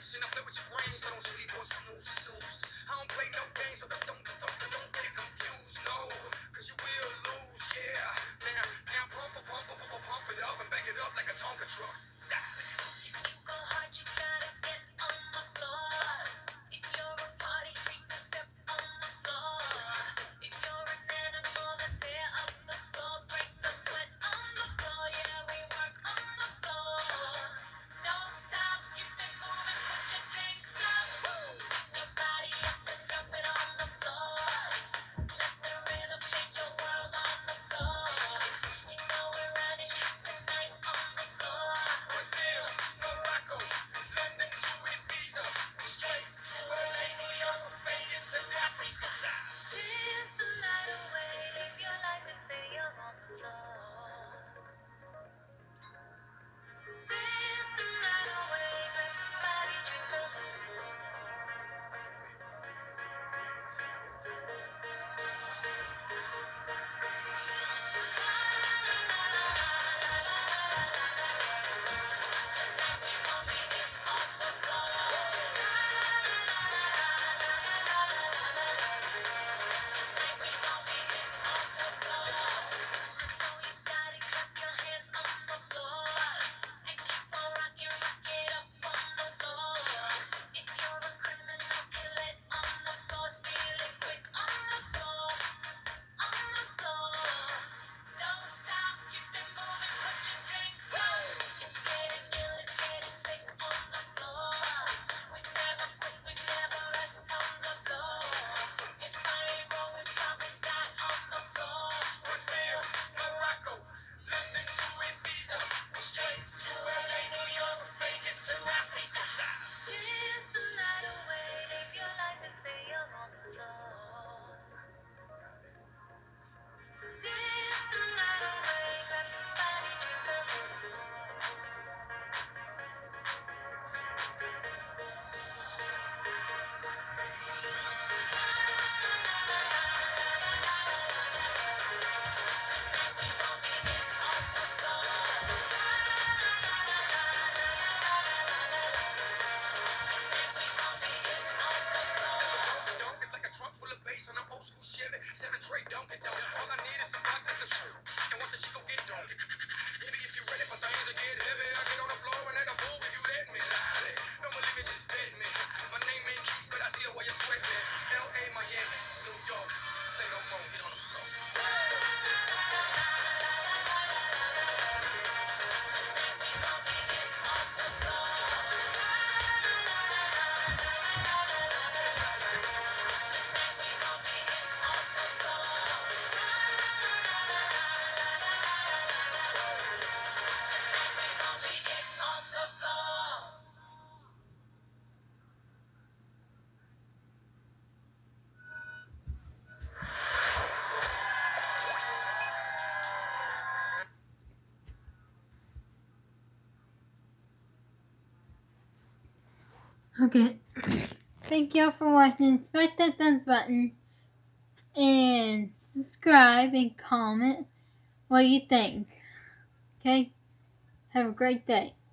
And I play with your brains, so don't sleep on snooze. I don't play no games, so don't get confused, no. Cause you will lose, yeah. Now pump it up and back it up like a Tonka truck. All I need is some vodka, some sugar, and watch the chico get donkey. Baby, if you're ready for things to get heavy, I get on the floor and act a fool if you let me. Don't believe me, just bet me. My name ain't Keith, but I see the way you sweat me. L.A., Miami, New York, say no more, get on the floor. Okay. Thank y'all for watching. Smash that thumbs button. And subscribe and comment what you think. Okay? Have a great day.